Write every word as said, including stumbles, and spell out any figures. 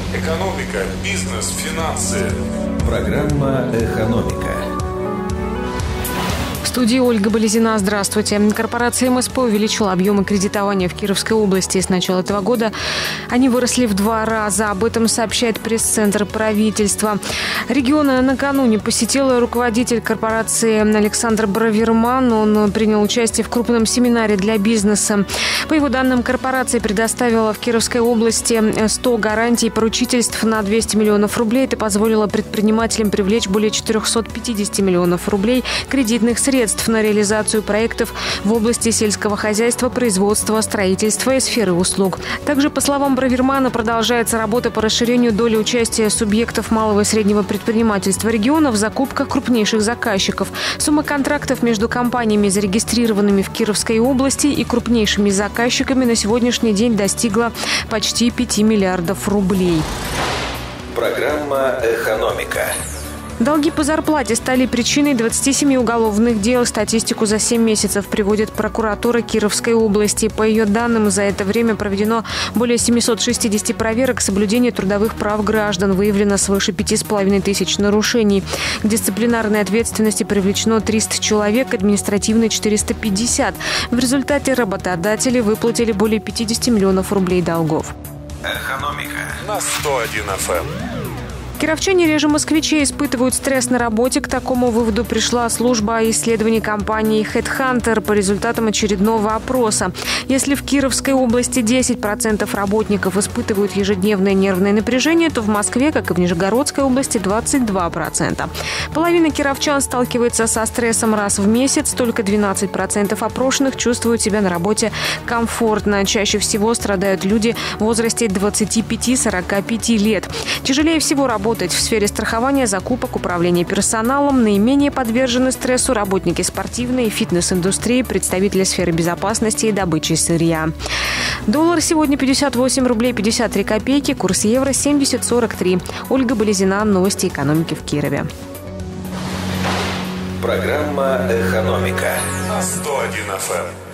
Экономика, бизнес, финансы. Программа «Экономика». В студии Ольга Болезина. Здравствуйте. Корпорация эм эс пэ увеличила объемы кредитования в Кировской области. С начала этого года они выросли в два раза. Об этом сообщает пресс-центр правительства. Региона накануне посетил руководитель корпорации Александр Браверман. Он принял участие в крупном семинаре для бизнеса. По его данным, корпорация предоставила в Кировской области сто гарантий поручительств на двести миллионов рублей. Это позволило предпринимателям привлечь более четырехсот пятидесяти миллионов рублей кредитных средств на реализацию проектов в области сельского хозяйства, производства, строительства и сферы услуг. Также, по словам Бравермана, продолжается работа по расширению доли участия субъектов малого и среднего предпринимательства региона в закупках крупнейших заказчиков. Сумма контрактов между компаниями, зарегистрированными в Кировской области, и крупнейшими заказчиками на сегодняшний день достигла почти пяти миллиардов рублей. Программа «Экономика». Долги по зарплате стали причиной двадцати семи уголовных дел. Статистику за семь месяцев приводит прокуратура Кировской области. По ее данным, за это время проведено более семисот шестидесяти проверок соблюдения трудовых прав граждан. Выявлено свыше пяти с половиной тысяч нарушений. К дисциплинарной ответственности привлечено триста человек, административной четыреста пятьдесят. В результате работодатели выплатили более пятидесяти миллионов рублей долгов. Экономика на сто один эф эм. Кировчане реже москвичей испытывают стресс на работе. К такому выводу пришла служба исследований компании HeadHunter по результатам очередного опроса. Если в Кировской области десять процентов работников испытывают ежедневное нервное напряжение, то в Москве, как и в Нижегородской области, двадцать два процента. Половина кировчан сталкивается со стрессом раз в месяц. Только двенадцать процентов опрошенных чувствуют себя на работе комфортно. Чаще всего страдают люди в возрасте двадцати пяти — сорока пяти лет. Тяжелее всего работать Работать в сфере страхования, закупок, управления персоналом. Наименее подвержены стрессу работники спортивной и фитнес-индустрии, представители сферы безопасности и добычи сырья. Доллар сегодня пятьдесят восемь рублей пятьдесят три копейки, курс евро семьдесят сорок три. Ольга Болезина, новости экономики в Кирове. Программа «Экономика» на сто один эф эм.